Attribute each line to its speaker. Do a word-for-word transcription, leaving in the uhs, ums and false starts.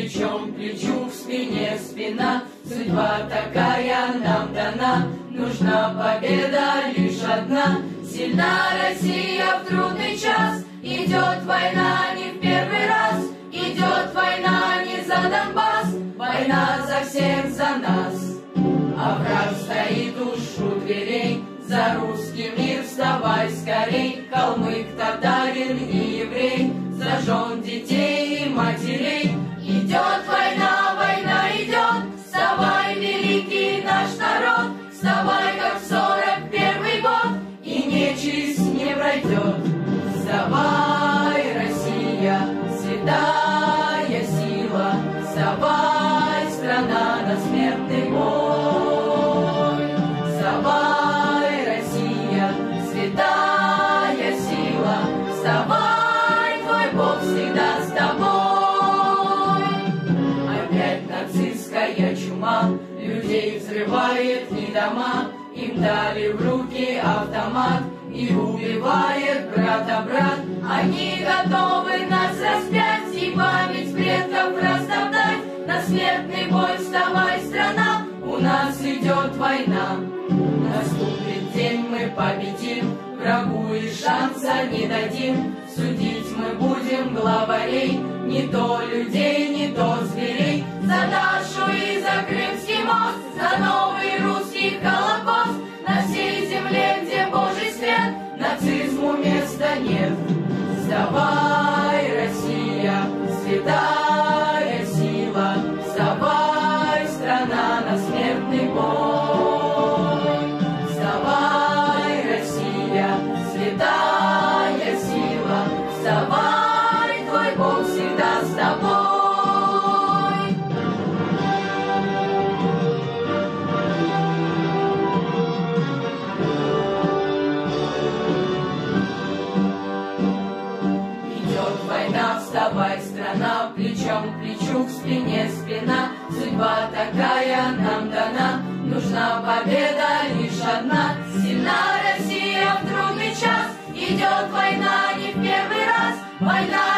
Speaker 1: плечом к плечу, в спине спина. Судьба такая нам дана, нужна победа лишь одна. Сильна Россия в трудный час, идет война не в первый раз. Идет война не за Донбасс, война за всех, за нас. А враг стоит уж у дверей, за русский мир вставай скорей. Калмык, татарин и еврей, сожжен детей и матерей. Идет война, война идет, вставай, великий наш народ. Вставай, как в сорок первый год, и нечисть не пройдет. Вставай, Россия, святая сила, вставай, страна, на смертный бой. Вставай, Россия, святая сила, вставай, твой Бог всегда с тобой. Опять нацистская чума людей взрывает и дома, им дали в руки автомат, и убивает брата брат. Они готовы нас распять и память предков растоптать. На смертный бой вставай, страна, у нас идет война. Наступит день, мы победим, врагу и шанса не дадим. Судить мы будем главарей, не то людей, не то зверей. За нашу и за Крымский мост, за новый русский Холокост. На всей земле, где Божий свет, нацизму места нет. Вставай, Россия, святая сила, вставай, страна, на смертный бой. Вставай, Россия, святая сила, вставай, твой Бог всегда с тобой. Вставай, страна, плечом к плечу, к спине спина. Судьба такая нам дана, нужна победа лишь одна. Сильна Россия в трудный час, идет война не в первый раз. Война